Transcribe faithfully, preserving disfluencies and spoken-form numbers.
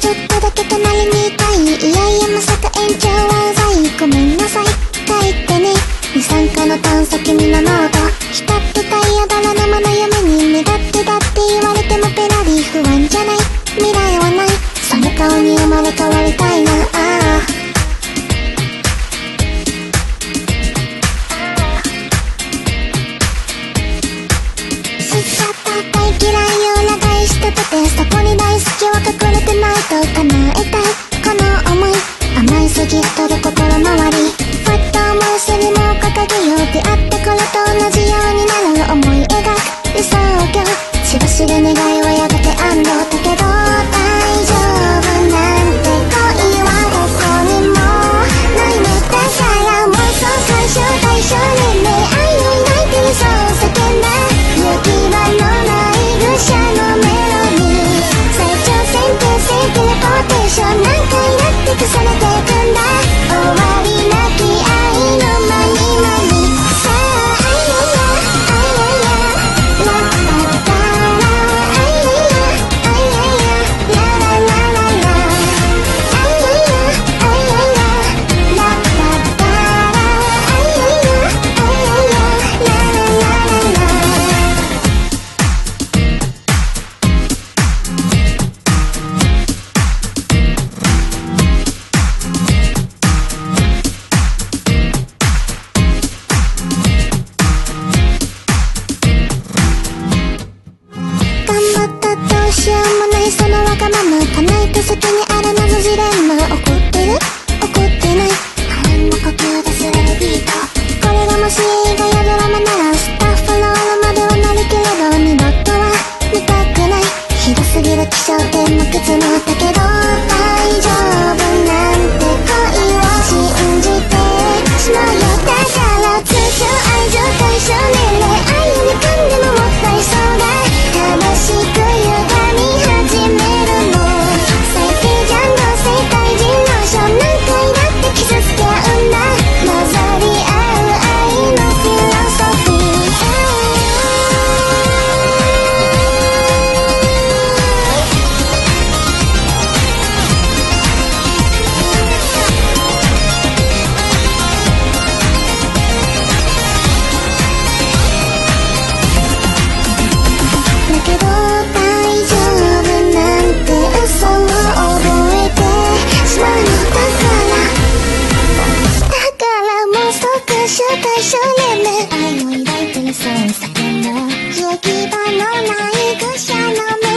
ちょっとだけ隣にいたい。いやいやまさか延長はうざい。ごめんなさい帰ってね。二酸化の炭素君のノート光ってたいやだら生の夢に身勝手だって言われてもペラリ不安じゃない。未来はない。その顔に生まれ変わりたいな。ああ大嫌いを裏返しててそこに大好きは隠れてないと叶えたいこの思い。甘いすぎとる心回りふっと思うせにも掲げよう。出会った頃と同じようになる思い描く理想郷。しばしで願いはやがて安堵だけど大丈夫なんて恋はどこにもないのだから妄想干渉対象年齢愛を抱いてるそう叫んだ行き場のない愚者のメロディー。成長線形性テレポーテーション何回だって重ねてくんだ。終わりなき愛のまにまにさああいややあいややラッパッタラあいややあいややラララララあいややあいややラッパッタラあいややあいややラララララ。頑張ったどうしようもないそのわがまま叶えた先にある謎ジレンマ。怒ってる怒ってない波乱の呼吸でするビート。これがもし映画やドラマならスタッフロールまではなるけれど二度とは見たくない。ひどすぎる気象点も靴もだけど大丈夫なんて恋を信じてしまうよ。だから通称愛情対象年齢愛を憎んでももったいそうだ。正しく歪み始めるの最低じゃんどうせ対人ローション何回だって傷つけ合うんだ。混ざり合う愛のフィロソフィー。だけど大丈夫なんて嘘を覚えてしまうのだからだからもう少し対象年齢愛を抱いてるそう叫んだ行き場のない愚者の目